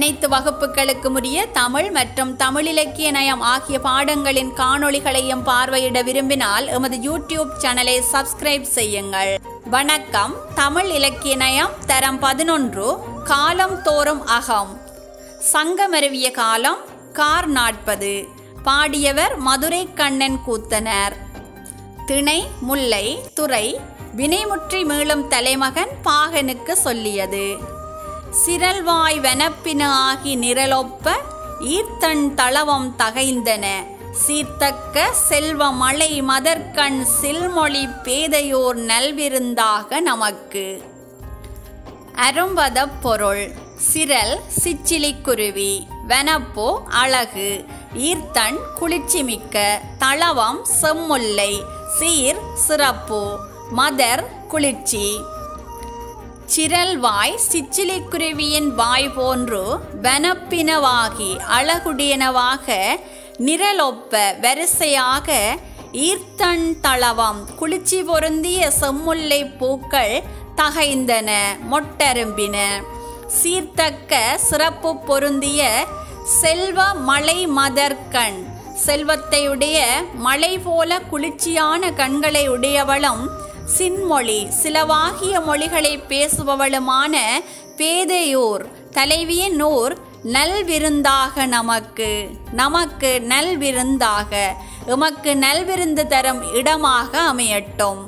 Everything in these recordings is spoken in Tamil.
அனைத்து வகுப்புகளுக்கும் உரிய தமிழ் மற்றும் தமிழ் இலக்கிய நயம் ஆகிய பாடங்களின் காணொளிகளையும் பார்வையிட விரும்பினால் எமது யூடியூப் சேனலை சப்ஸ்கிரைப் செய்யுங்கள். வணக்கம். தமிழ் இலக்கிய நயம் தரம் 11 காலம் தோறும் அகம். சங்கமருவிய காலம் கார் 40. பாடியவர் மதுரை கண்ணன் கூத்தனர். திணை முல்லை. துறை வினைமுற்றி மீளும் தலைமகன் பாகனுக்கு சொல்லியது. சிரல்வாய் வனப்பின ஆகி நிரலொப்ப ஈர்த்தன் தளவம் தகைந்தன சீர்த்தக்க செல்வ மலை மதற்கண் சில்மொழி பேதையோர் நல்விருந்தாக நமக்கு. அரும்பத பொருள். சிரல் சிச்சிலிக்குருவி, வனப்போ அழகு, ஈர்த்தன் குளிர்ச்சிமிக்க, தளவம் செம்முல்லை, சீர் சிறப்பு, மதர் குளிர்ச்சி. சிரல்வாய் சிச்சிலிக்குருவியின் வாய் போன்று வனப்பினவாகி அழகுடையனவாக நிரலொப்ப வரிசையாக ஈர்த்தன் தளவம் குளிர்ச்சி பொருந்திய செம்முல்லை பூக்கள் தகைந்தன மொட்டரும்பின. சீர்த்தக்க சிறப்பு பொருந்திய செல்வ மலை மதற்கண் செல்வத்தையுடைய மலை போல குளிர்ச்சியான கண்களை உடையவளும் சின்மொழி சிலவாகிய மொழிகளை பேசுபவளுமான பேதையோர் தலைவியின் ஊர் நல்விருந்தாக நமக்கு. நமக்கு நல்விருந்தாக, எமக்கு நல்விருந்து தரும் இடமாக அமையட்டும்.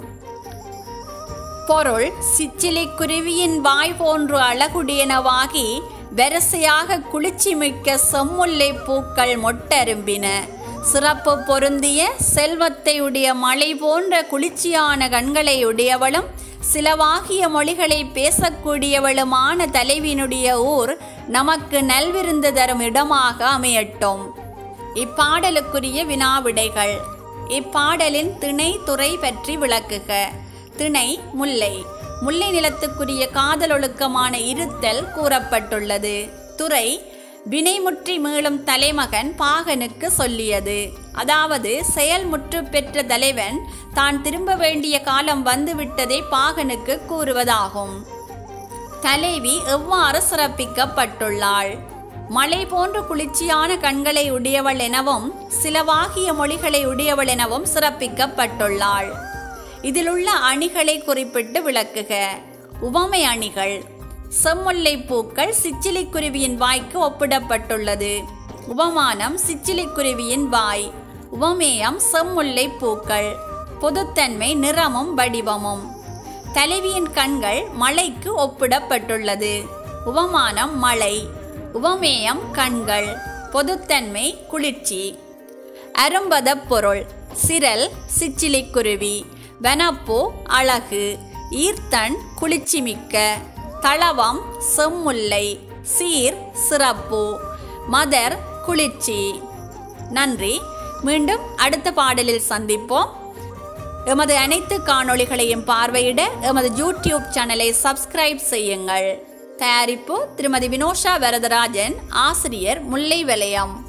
பொருள். சிச்சிலிக்குருவியின் வாய் போன்று அழகுடையனவாகி வரிசையாக குளிர்ச்சி மிக்க செம்முல்லை பூக்கள் மொட்டரும்பின. சிறப்பு பொருந்திய செல்வத்தை உடைய மலை போன்ற குளிர்ச்சியான கண்களை உடையவளும் சிலவாகிய மொழிகளை பேசக்கூடியவளுமான தலைவியினுடைய ஊர் நமக்கு நல்விருந்து தரும் இடமாக அமையட்டும். இப்பாடலுக்குரிய வினாவிடைகள். இப்பாடலின் திணை துறை பற்றி விளக்குக. திணை முல்லை. முல்லை நிலத்துக்குரிய காதலொழுக்கமான இருத்தல் கூறப்பட்டுள்ளது. துறை வினைமுற்றி மீளும் தலைமகன் பாகனுக்கு சொல்லியது. அதாவது செயல்முற்று பெற்ற தலைவன் தான் திரும்ப வேண்டிய காலம் வந்துவிட்டதை பாகனுக்கு கூறுவதாகும். தலைவி எவ்வாறு சிறப்பிக்கப்பட்டுள்ளாள்? மலை போன்ற குளிர்ச்சியான கண்களை உடையவள் எனவும் சிலவாகிய மொழிகளை உடையவள் எனவும் சிறப்பிக்கப்பட்டுள்ளாள். இதிலுள்ள அணிகளை குறிப்பிட்டு விளக்குக. உவமை அணிகள். செம்முல்லை பூக்கள் சிச்சிலிக்குருவியின் வாய்க்கு ஒப்பிடப்பட்டுள்ளது. உபமானம் சிச்சிலிக்குருவியின் வாய். உவமேயம் செம்முல்லை பூக்கள். பொதுத்தன்மை நிறமும் வடிவமும். தலைவியின் கண்கள் மலைக்கு ஒப்பிடப்பட்டுள்ளது. உவமானம் மலை. உவமேயம் கண்கள். பொதுத்தன்மை குளிர்ச்சி. அரும்பத பொருள். சிரல் சிச்சிலிக்குருவி, வனப்பூ அழகு, ஈர்த்தன் குளிர்ச்சிமிக்க, தளவம் செம்முல்லை, சீர் சிறப்பு, மதர் குளிர்ச்சி. நன்றி. மீண்டும் அடுத்த பாடலில் சந்திப்போம். எமது அனைத்து காணொளிகளையும் பார்வையிட எமது யூடியூப் சேனலை சப்ஸ்கிரைப் செய்யுங்கள். தயாரிப்பு திருமதி வினோஷா வரதராஜன். ஆசிரியர் முல்லை வலயம்.